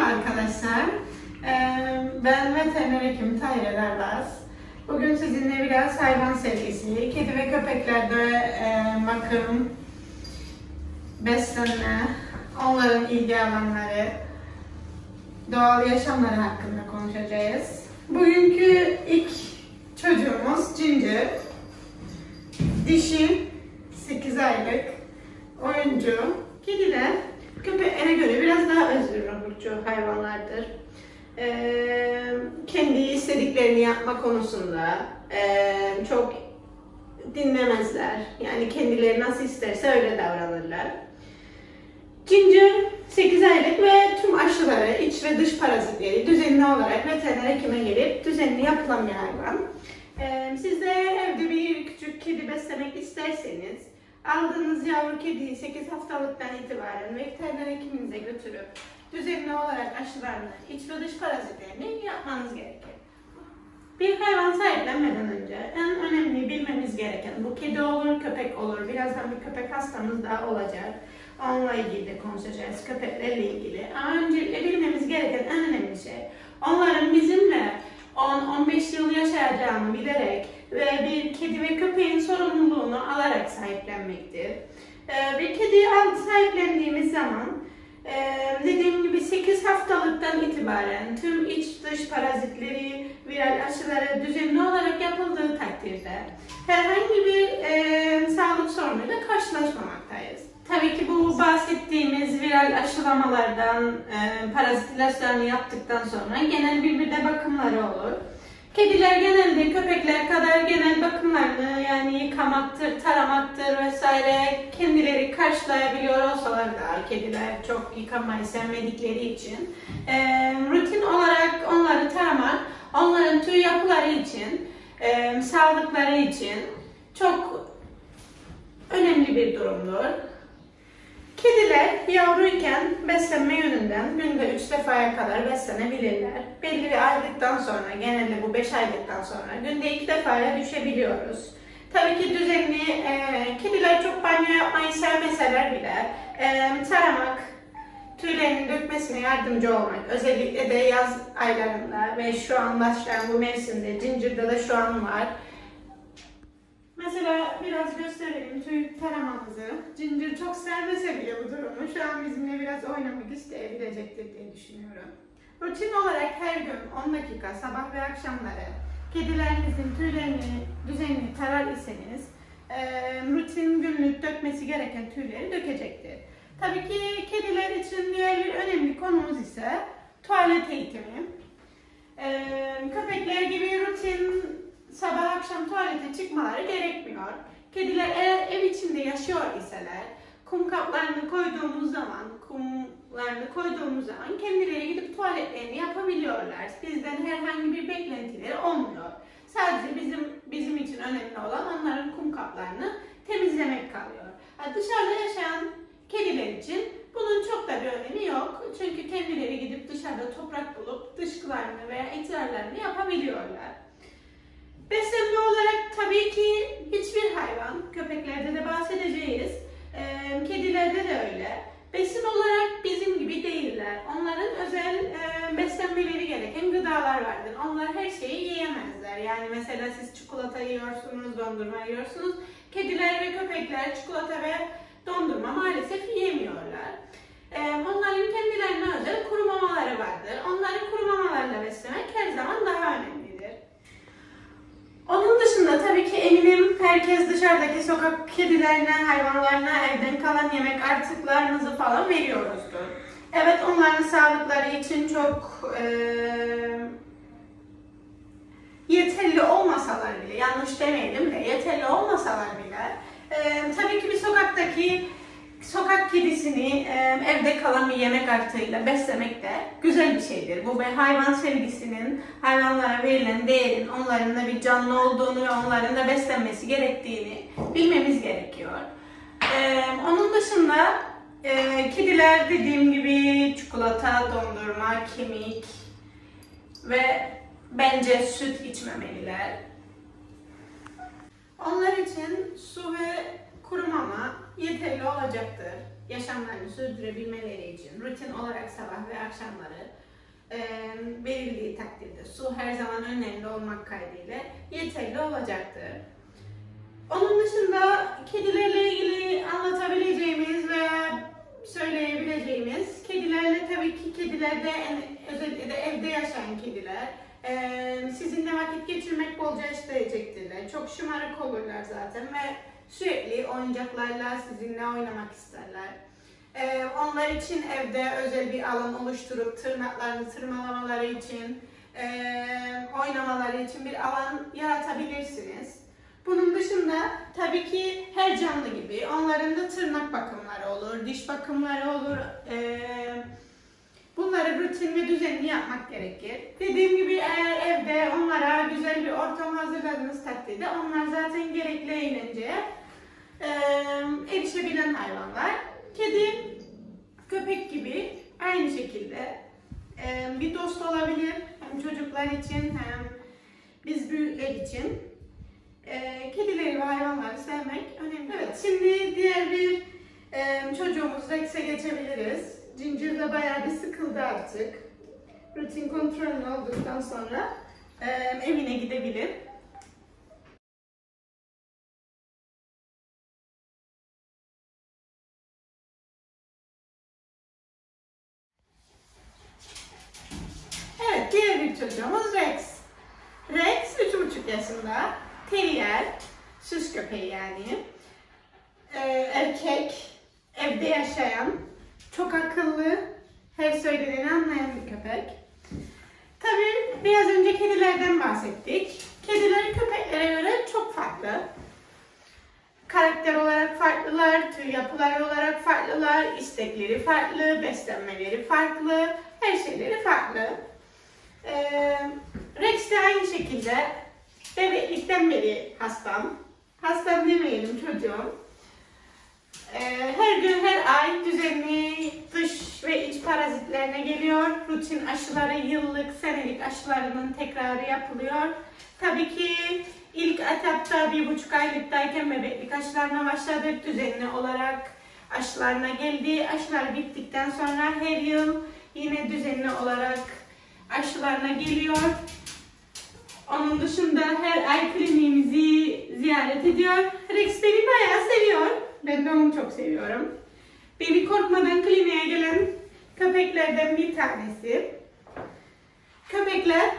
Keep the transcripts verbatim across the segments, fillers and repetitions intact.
arkadaşlar. Ee, ben veteriner hekim Tahir Erbaz. Bugün sizinle biraz hayvan sevgisi, kedi ve köpeklerde e, bakım, beslenme, onların ilgi alanları, doğal yaşamları hakkında konuşacağız. Bugünkü ilk çocuğumuz Ginger. Dişi, sekiz aylık, oyuncu. Kediler köpeklere göre biraz daha özgürlükçü hayvanlardır. Ee, kendi istediklerini yapma konusunda e, çok dinlemezler. Yani kendileri nasıl isterse öyle davranırlar. Ginger sekiz aylık ve tüm aşıları, iç ve dış parazitleri düzenli olarak veteriner hekime gelip düzenli yapılan bir hayvan. Ee, siz de evde bir küçük kedi beslemek isterseniz aldığınız yavru kediyi sekiz haftalıktan itibaren veteriner hekiminize götürüp düzenli olarak aşılarını, iç ve dış parazitlerini yapmanız gerekir. Bir hayvan sahiplenmeden önce en önemli bilmemiz gereken, bu kedi olur, köpek olur, birazdan bir köpek hastamız daha olacak. Onunla ilgili de konuşacağız, köpeklerle ilgili. Ama öncelikle bilmemiz gereken en önemli şey, onların bizimle on on beş yıl yaşayacağını bilerek ve bir kedi ve köpeğin sorumluluğunu alarak sahiplenmektir. Ee, bir kediyi sahiplendiğimiz zaman, ee, dediğim gibi sekiz haftalıktan itibaren tüm iç dış parazitleri, viral aşıları düzenli olarak yapıldığı takdirde herhangi bir e, sağlık sorunuyla karşılaşmamaktayız. Tabii ki bu bahsettiğimiz viral aşılamalardan, e, parazit ilaçlarını yaptıktan sonra genel bir bir de bakımları olur. Kediler genelde köpekler kadar genel bakımlarını, yani yıkamaktır, taramaktır vesaire kendileri karşılayabiliyor olsalar da kediler çok yıkamayı sevmedikleri için e, rutin olarak onları taramak, onların tüy yapıları için, e, sağlıkları için çok önemli bir durumdur. Kediler yavruyken beslenme yönünden günde üç defaya kadar beslenebilirler. Belli bir aylıktan sonra, genelde bu beş aylıktan sonra günde iki defaya düşebiliyoruz. Tabii ki düzenli, e, kediler çok banyo yapmayı sevmeseler bile e, taramak, tüylerinin dökmesine yardımcı olmak, özellikle de yaz aylarında ve şu an başlayan bu mevsimde, Ginger'da da şu an var. Mesela biraz gösterelim tüy taramamızı. Ginger çok sevmese bile bu durumu şu an bizimle biraz oynamak isteyebilecektir diye düşünüyorum. Rutin olarak her gün on dakika sabah ve akşamları kedilerinizin tüylerini düzenli tarar iseniz e, rutin günlük dökmesi gereken tüyleri dökecektir. Tabii ki kediler için diğer bir önemli konumuz ise tuvalet eğitimi. E, köpekler gibi rutin sabah akşam tuvalete çıkmaları gerekmiyor. Kediler eğer ev içinde yaşıyor iseler, kum kaplarını koyduğumuz zaman, kumlarını koyduğumuz zaman kendileri gidip tuvaletlerini yapabiliyorlar. Bizden herhangi bir beklentileri olmuyor. Sadece bizim bizim için önemli olan onların kum kaplarını temizlemek kalıyor. Dışarıda yaşayan kediler için bunun çok da bir önemi yok. Çünkü kendileri gidip dışarıda toprak bulup dışkılarını veya idrarlarını yapabiliyorlar. Beslenme olarak tabii ki hiçbir hayvan, köpeklerde de bahsedeceğiz, e, kedilerde de öyle. Besin olarak bizim gibi değiller. Onların özel e, beslenmeleri gereken gıdalar vardır. Onlar her şeyi yiyemezler. Yani mesela siz çikolata yiyorsunuz, dondurma yiyorsunuz. Kediler ve köpekler çikolata ve dondurma maalesef yiyemiyorlar. E, onların kendilerine özel kuru mamaları vardır. Onları kuru mamalarla beslemek her zaman daha önemlidir. Onun dışında tabii ki eminim herkes dışarıdaki sokak kedilerine, hayvanlarına evden kalan yemek artıklarınızı falan veriyoruzdur. Evet, onların sağlıkları için çok e, yeterli olmasalar bile, yanlış demeyelim de yeterli olmasalar bile e, tabii ki bir sokaktaki sokak kedisini e, evde kalan bir yemek artığıyla beslemek de güzel bir şeydir. Bu bir hayvan sevgisinin, hayvanlara verilen değerin, onların da bir canlı olduğunu ve onların da beslenmesi gerektiğini bilmemiz gerekiyor. E, onun dışında e, kediler dediğim gibi çikolata, dondurma, kemik ve bence süt içmemeliler. Onlar için su ve kuru mama yeterli olacaktır. yaşamlarını sürdürebilmeleri için rutin olarak sabah ve akşamları e, verildiği takdirde su her zaman önemli olmak kaydıyla yeterli olacaktır. Onun dışında kedilerle ilgili anlatabileceğimiz veya söyleyebileceğimiz, kedilerle tabii ki kedilerde, özellikle de evde yaşayan kediler e, sizinle vakit geçirmek bolca isteyecektirler. Çok şımarık olurlar zaten ve sürekli oyuncaklarla sizinle oynamak isterler. E, onlar için evde özel bir alan oluşturup tırnaklarını tırmalamaları için, e, oynamaları için bir alan yaratabilirsiniz. Bunun dışında tabii ki her canlı gibi onların da tırnak bakımları olur, diş bakımları olur. Ee, bunları rutin ve düzenli yapmak gerekir. Dediğim gibi eğer evde onlara güzel bir ortam hazırladığınız takdirde onlar zaten gerekli eğlenceye e, erişebilen hayvanlar. Kedi, köpek gibi aynı şekilde e, bir dost olabilir. Hem çocuklar için hem biz büyükler için. E, kedileri ve hayvanları sevmek önemli. Evet, şimdi diğer bir e, çocuğumuz Rex'e geçebiliriz. Ginger de bayağı bir sıkıldı artık. Rutin kontrolünü olduktan sonra e, evine gidebilir. Evet, diğer bir çocuğumuz Rex. Rex üç buçuk yaşında. Terrier, süs köpeği yani. Ee, erkek, evde yaşayan, çok akıllı, her söylediğini anlayan bir köpek. Tabii biraz önce kedilerden bahsettik. Kediler köpeklere göre çok farklı. Karakter olarak farklılar, tüy yapıları olarak farklılar, istekleri farklı, beslenmeleri farklı, her şeyleri farklı. Ee, Rex de aynı şekilde bebeklikten beri hastam. Hastam demeyelim çocuğum. Ee, her gün, her ay düzenli dış ve iç parazitlerine geliyor. Rutin aşıları, yıllık, senelik aşılarının tekrarı yapılıyor. Tabii ki ilk etapta bir buçuk aylıktayken bebeklik aşılarına başladık. Düzenli olarak aşılarına geldi. Aşılar bittikten sonra her yıl yine düzenli olarak aşılarına geliyor. Onun dışında her ay kliniğimizi ziyaret ediyor. Rex beni bayağı seviyor. Ben de onu çok seviyorum. Beni korkmadan kliniğe gelen köpeklerden bir tanesi. Köpekler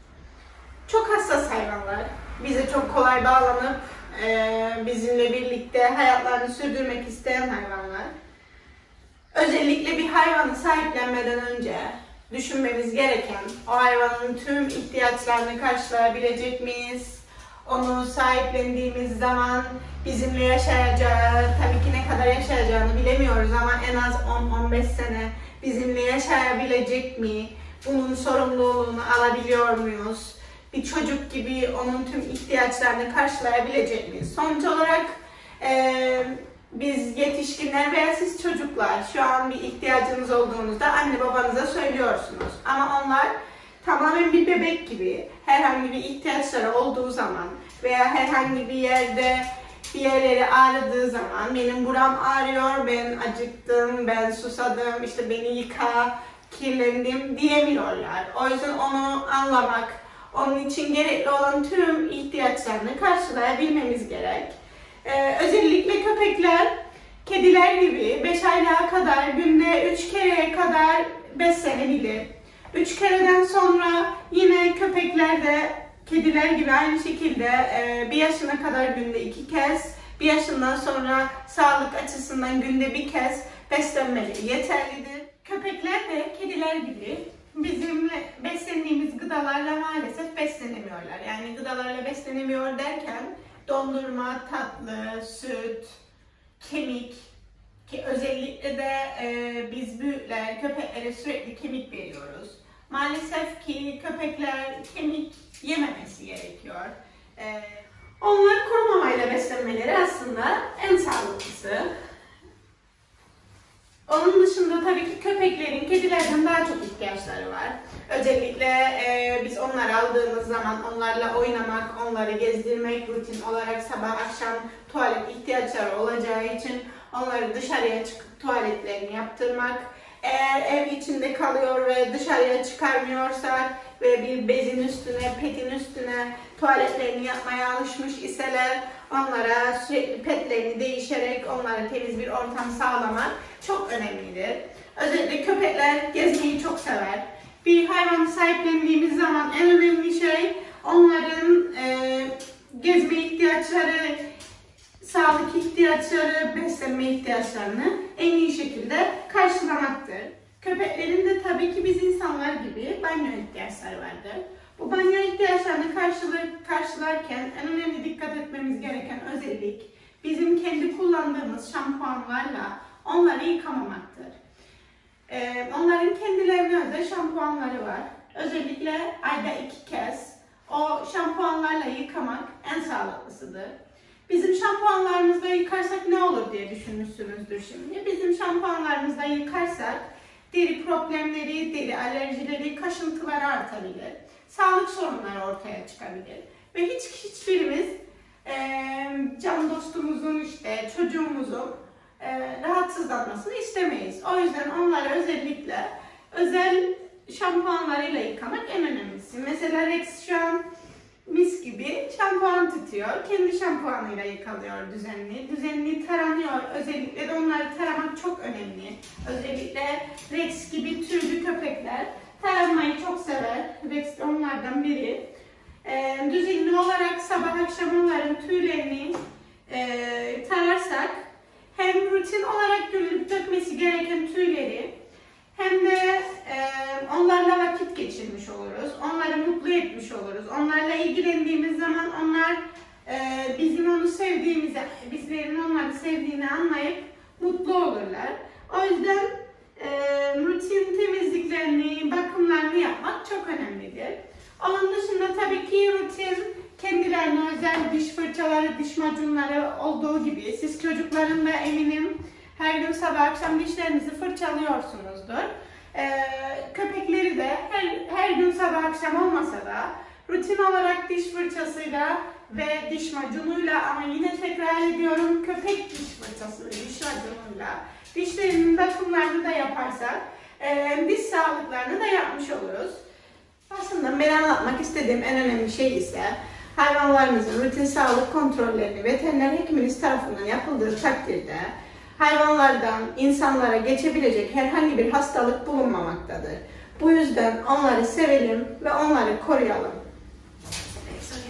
çok hassas hayvanlar. Bize çok kolay bağlanıp e, bizimle birlikte hayatlarını sürdürmek isteyen hayvanlar. Özellikle bir hayvanı sahiplenmeden önce düşünmemiz gereken, o hayvanın tüm ihtiyaçlarını karşılayabilecek miyiz? Onu sahiplendiğimiz zaman bizimle yaşayacağı, tabii ki ne kadar yaşayacağını bilemiyoruz ama en az on on beş sene bizimle yaşayabilecek mi? Bunun sorumluluğunu alabiliyor muyuz? Bir çocuk gibi onun tüm ihtiyaçlarını karşılayabilecek miyiz? Sonuç olarak e, biz yetişkinler veya siz çocuklar şu an bir ihtiyacınız olduğunuzda anne babanıza söylüyorsunuz. Ama onlar tamamen bir bebek gibi herhangi bir ihtiyaçları olduğu zaman veya herhangi bir yerde bir yerleri ağrıdığı zaman benim buram ağrıyor, ben acıktım, ben susadım, işte beni yıka, kirlendim diyemiyorlar. O yüzden onu anlamak, onun için gerekli olan tüm ihtiyaçlarını karşılayabilmemiz gerek. Ee, özellikle köpekler, kediler gibi beş aylığa kadar günde üç kereye kadar beslenebilir. üç kereden sonra yine köpekler de kediler gibi aynı şekilde e, bir yaşına kadar günde iki kez, bir yaşından sonra sağlık açısından günde bir kez beslenmeleri yeterlidir. Köpekler de kediler gibi bizimle beslendiğimiz gıdalarla maalesef beslenemiyorlar. Yani gıdalarla beslenemiyor derken dondurma, tatlı, süt, kemik ki özellikle de e, biz büyükler köpeklere sürekli kemik veriyoruz. Maalesef ki köpekler kemik yememesi gerekiyor. E, onlar kuru mamayla beslenmeleri aslında en sağlıklısı. Onun dışında tabii ki köpeklerin kedilerden daha çok ihtiyaçları var. Özellikle e, biz onları aldığımız zaman onlarla oynamak, onları gezdirmek, rutin olarak sabah akşam tuvalet ihtiyaçları olacağı için onları dışarıya çıkıp tuvaletlerini yaptırmak. Eğer ev içinde kalıyor ve dışarıya çıkarmıyorsak ve bir bezin üstüne, petin üstüne tuvaletlerini yapmaya alışmış iseler onlara sürekli petlerini değişerek onlara temiz bir ortam sağlamak çok önemlidir. Özellikle köpekler gezmeyi çok sever. Bir hayvan sahiplendiğimiz zaman en önemli şey onların e, gezme ihtiyaçları, sağlık ihtiyaçları, beslenme ihtiyaçlarını en iyi şekilde karşılamaktır. Köpeklerin de tabii ki biz insanlar gibi banyo ihtiyaçları vardır. Bu banyo ihtiyaçlarını karşılar, karşılarken en önemli dikkat etmemiz gereken özellik bizim kendi kullandığımız şampuanlarla onları yıkamamaktır. Ee, onların kendilerine özel şampuanları var. Özellikle ayda iki kez o şampuanlarla yıkamak en sağlıklısıdır. Bizim şampuanlarımızla yıkarsak ne olur diye düşünmüşsünüzdür şimdi. Bizim şampuanlarımızla yıkarsak deri problemleri, deri alerjileri, kaşıntıları artabilir. Sağlık sorunları ortaya çıkabilir. Ve hiç hiçbirimiz e, can dostumuzun, işte çocuğumuzun e, rahatsızlanmasını istemeyiz. O yüzden onları özellikle özel şampuanlarıyla yıkamak en önemlisi. Mesela Rex şu an mis gibi şampuan tutuyor. Kendi şampuanıyla yıkalıyor düzenli. Düzenli taranıyor. Özellikle de onları taramak çok önemli. Özellikle Rex gibi tüylü köpekler taranmayı çok sever. Rex de onlardan biri. Ee, düzenli olarak sabah akşam onların tüylerini e, tararsak hem rutin olarak günlük dökmesi gereken tüyleri hem de e, onlarla vakit geçirmiş oluruz, onları mutlu etmiş oluruz. Onlarla ilgilendiğimiz zaman onlar e, bizim onu sevdiğimizi, bizlerin onları sevdiğini anlayıp mutlu olurlar. O yüzden e, rutin temizliklerini, bakımlarını yapmak çok önemlidir. Onun dışında tabii ki rutin kendilerine özel diş fırçaları, diş macunları olduğu gibi siz çocukların da eminim her gün sabah akşam dişlerinizi fırçalıyorsunuzdur. Ee, köpekleri de her, her gün sabah akşam olmasa da rutin olarak diş fırçasıyla ve diş macunuyla, ama yine tekrar ediyorum, köpek diş fırçası ve diş macunuyla dişlerinin bakımlarını da yaparsak e, diş sağlıklarını da yapmış oluruz. Aslında ben anlatmak istediğim en önemli şey ise hayvanlarınızın rutin sağlık kontrollerini veteriner hekiminiz tarafından yapıldığı takdirde hayvanlardan insanlara geçebilecek herhangi bir hastalık bulunmamaktadır. Bu yüzden onları sevelim ve onları koruyalım.